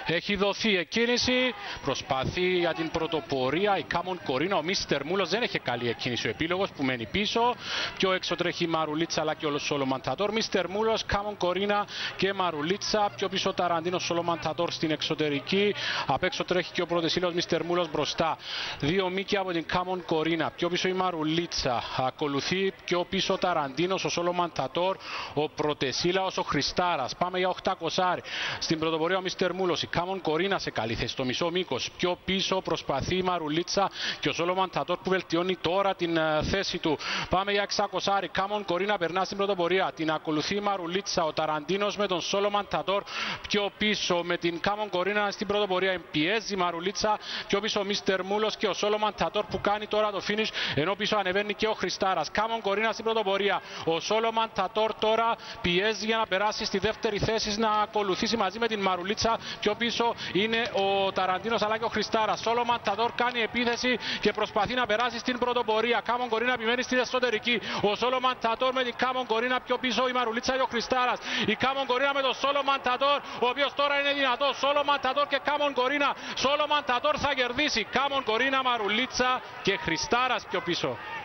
Έχει δοθεί εκκίνηση. Προσπαθεί για την πρωτοπορία η Κάμον Κορίνα. Ο Μίστερ Μούλος δεν έχει καλή εκκίνηση. Ο επίλογος που μένει πίσω. Πιο έξω τρέχει η Μαρουλίτσα αλλά και ο Σολομαντατόρ. Μίστερ Μούλος, Κάμον Κορίνα και Μαρουλίτσα. Πιο πίσω Ταραντίνο, Σολομαντατόρ στην εξωτερική. Απ' έξω τρέχει και ο Πρωτεσίλαος Μίστερ Μούλος μπροστά. Δύο μήκη από την Κάμον Κορίνα. Πιο πίσω η Μαρουλίτσα. Ακολουθεί πιο πίσω Ταραντίνο, ο Σολομαντατόρ, ο Πρωτεσίλαος, ο Χριστάρας. Πάμε για 800. Στην πρωτοπορία ο Μίστερ Μούλος. Η Κάμον Κορίνα σε καλή θέση στο μισό μήκος. Πιο πίσω προσπαθεί η Μαρουλίτσα και ο Σολομαντατόρ που βελτιώνει τώρα την θέση του. Πάμε για 600. Κάμον Κορίνα περνά στην πρωτοπορία. Την ακολουθεί η Μαρουλίτσα. Ο Ταραντίνος με τον Σολομαντατόρ πιο πίσω με την Κάμον Κορίνα στην πρωτοπορία. Πιέζει η Μαρουλίτσα. Πιο πίσω ο Μίστερ Μούλος και ο Σολομαντατόρ που κάνει τώρα το finish. Ενώ πίσω ανεβαίνει και ο Χριστάρας. Κάμον Κορίνα στην πρωτοπορία. Ο Σολομαντατόρ τώρα πιέζει για να περάσει στη δεύτερη θέση να ακολουθήσει μαζί με την Μαρουλίτσα. Πιο πίσω είναι ο Ταραντίνος αλλά και ο Χριστάρας. Σολομαντατόρ κάνει επίθεση και προσπαθεί να περάσει στην πρωτοπορία. Κάμον Κορίνα επιμένει στην εσωτερική. Ο Σολομαντατόρ με την Κάμον Κορίνα πιο πίσω η Μαρουλίτσα και ο Χριστάρας. Η Κάμον Κορίνα με τον Σολομαντατόρ, ο οποίος τώρα είναι δυνατός. Σολομαντατόρ και Κάμον Κορίνα. Σολομαντατόρ θα κερδίσει. Κάμον Κορίνα, Μαρουλίτσα και Χριστάρας πιο πίσω.